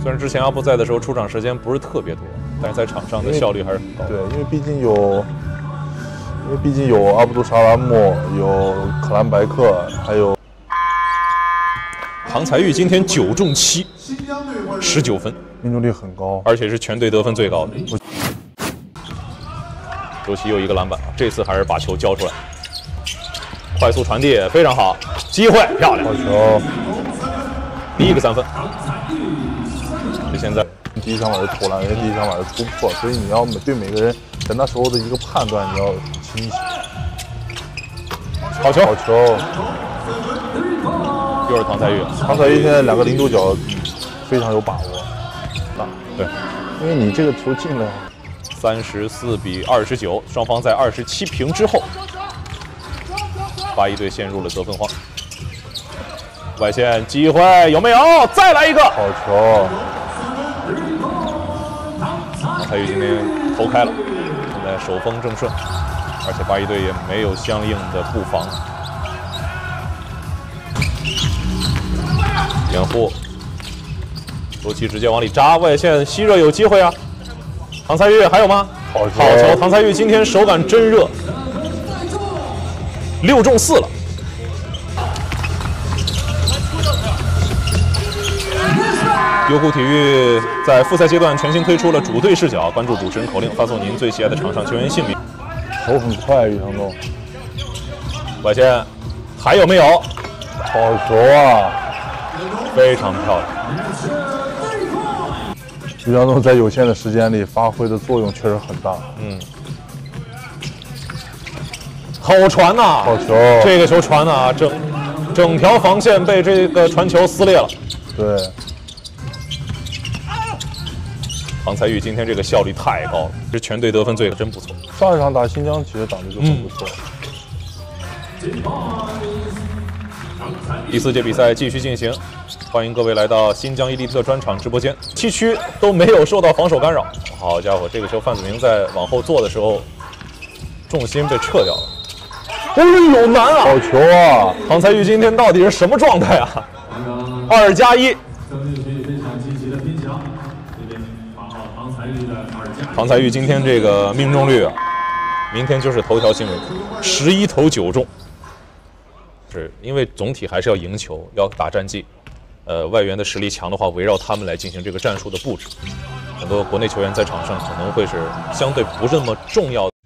虽然之前阿布在的时候出场时间不是特别多，但是在场上的效率还是很高。 对，因为毕竟有阿卜杜沙拉木，有克兰白克，还有唐才玉今天9中7。19分， 命中率很高， 而且是全队得分最高的。尤其有一个篮板，这次还是把球交出来，快速传递非常好，机会漂亮， 好球！ 第一个3分。这现在第一想法是投篮，第一想法是突破，所以你要对每个人在那时候的一个判断你要很清晰。 好球！ 好球！ 又是唐才玉， 唐才玉现在2个零度角非常有把握。 对， 因为你这个球进了。 34比29，双方在27平之后，八一队陷入了得分荒。外线机会有没有？再来一个！ 好球！ 唐才玉今天投开了，现在手风正顺，而且八一队也没有相应的布防。掩护，罗奇直接往里扎，外线吸热有机会啊！唐才玉还有吗？好球！唐才玉今天手感真热，6中4了。优酷体育在复赛阶段全新推出了主队视角，关注主持人口令，发送您最喜爱的场上球员姓名。 投很快，于承东。 外线还有没有？ 好球啊！ 非常漂亮。 于承东在有限的时间里发挥的作用确实很大。 好传呐！ 好球！ 这个球传呐，整条防线被这个传球撕裂了。 对。 唐才玉今天这个效率太高了，这全队得分最真不错。 上一场打新疆其实打的就很不错。 第4届比赛继续进行，欢迎各位来到新疆伊利特专场直播间。7区都没有受到防守干扰。好家伙，这个球范子铭在往后做的时候，重心被撤掉了。哦，有难啊！ 好球啊！ 唐才玉今天到底是什么状态啊？2+1。唐才玉今天这个命中率啊，明天就是头条新闻，11投9中。是因为总体还是要赢球，要打战绩。外援的实力强的话，围绕他们来进行这个战术的布置。很多国内球员在场上可能会是相对不这么重要的。